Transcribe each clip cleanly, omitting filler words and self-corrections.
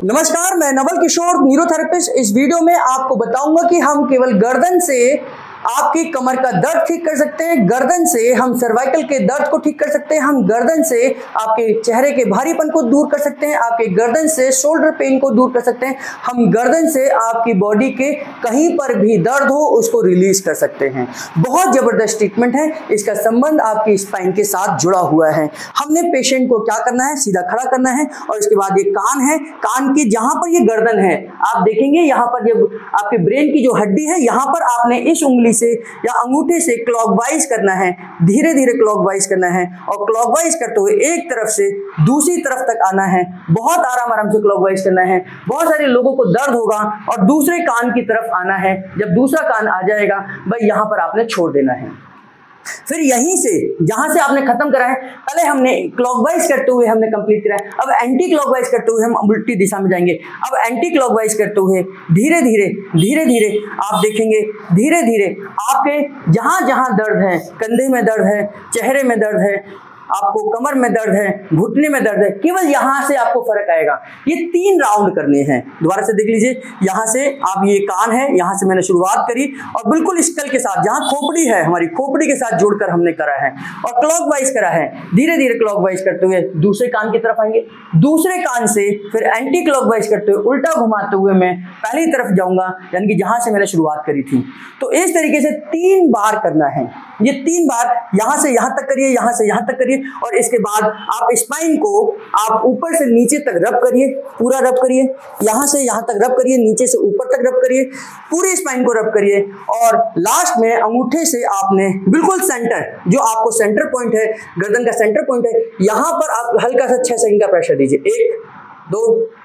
नमस्कार, मैं नवल किशोर न्यूरोथेरेपिस्ट। इस वीडियो में आपको बताऊंगा कि हम केवल गर्दन से आपकी कमर का दर्द ठीक कर सकते हैं, गर्दन से हम सर्वाइकल के दर्द को ठीक कर सकते हैं, हम गर्दन से आपके चेहरे के भारीपन को दूर कर सकते हैं, आपके गर्दन से शोल्डर पेन को दूर कर सकते हैं, हम गर्दन से आपकी बॉडी के कहीं पर भी दर्द हो उसको रिलीज कर सकते हैं। बहुत जबरदस्त ट्रीटमेंट है, इसका संबंध आपकी स्पाइन के साथ जुड़ा हुआ है। हमने पेशेंट को क्या करना है, सीधा खड़ा करना है और इसके बाद ये कान है, कान के जहां पर ये गर्दन है आप देखेंगे यहाँ पर जब आपके ब्रेन की जो हड्डी है यहाँ पर आपने इस उंगली से या अंगूठे से क्लॉकवाइज करना है, धीरे धीरे क्लॉकवाइज करना है और क्लॉकवाइज करते हुए एक तरफ से दूसरी तरफ तक आना है। बहुत आराम से क्लॉकवाइज करना है। बहुत सारे लोगों को दर्द होगा और दूसरे कान की तरफ आना है। जब दूसरा कान आ जाएगा भाई यहाँ पर आपने छोड़ देना है। फिर यहीं से जहां से आपने खत्म करा है, पहले हमने क्लॉकवाइज करते हुए हमने कंप्लीट करा है, अब एंटी क्लॉकवाइज करते हुए हम उल्टी दिशा में जाएंगे। अब एंटी क्लॉकवाइज करते हुए धीरे धीरे आप देखेंगे धीरे धीरे आपके जहां जहां दर्द है, कंधे में दर्द है, चेहरे में दर्द है, आपको कमर में दर्द है, घुटने में दर्द है, केवल यहां से आपको फर्क आएगा। ये 3 राउंड करने हैं। दोबारा से देख लीजिए, यहां से आप ये कान है, यहां से मैंने शुरुआत करी और बिल्कुल स्कल के साथ जहां खोपड़ी है हमारी खोपड़ी के साथ जोड़कर हमने करा है और क्लॉकवाइज करा है। धीरे धीरे क्लॉकवाइज करते हुए दूसरे कान की तरफ आएंगे, दूसरे कान से फिर एंटी क्लॉकवाइज करते हुए उल्टा घुमाते हुए मैं पहली तरफ जाऊंगा, यानी कि जहां से मैंने शुरुआत करी थी। तो इस तरीके से 3 बार करना है। ये 3 बार यहां से यहां तक करिए, यहां से यहां तक करिए और इसके बाद आप स्पाइन को आप ऊपर से नीचे तक रब करिए, पूरा रब करिए, यहां से यहां तक रब करिए, नीचे से ऊपर तक रब करिए, पूरी स्पाइन को रब करिए और लास्ट में अंगूठे से आपने बिल्कुल सेंटर, जो आपको सेंटर पॉइंट है, गर्दन का सेंटर पॉइंट है, यहां पर आप हल्का सा 6 सेकंड का प्रेशर दीजिए। 1 2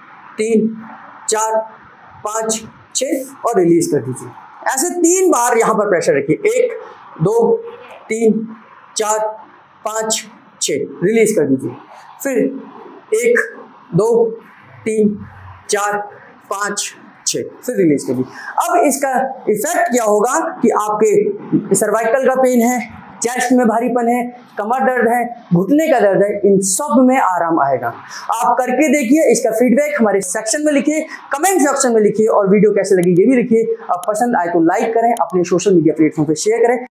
3 4 5 6 और रिलीज कर दीजिए। ऐसे 3 बार यहां पर प्रेशर रखिए। 1 2 3 4 5 6 रिलीज कर दीजिए। फिर 1 2 3 4 5 6 फिर रिलीज कर दीजिए। अब इसका इफेक्ट क्या होगा कि आपके सर्वाइकल का पेन है, चेस्ट में भारीपन है, कमर दर्द है, घुटने का दर्द है, इन सब में आराम आएगा। आप करके देखिए, इसका फीडबैक हमारे सेक्शन में लिखिए, कमेंट सेक्शन में लिखिए और वीडियो कैसे लगी ये भी लिखिए। अब पसंद आए तो लाइक करें, अपने सोशल मीडिया प्लेटफॉर्म पे शेयर करें।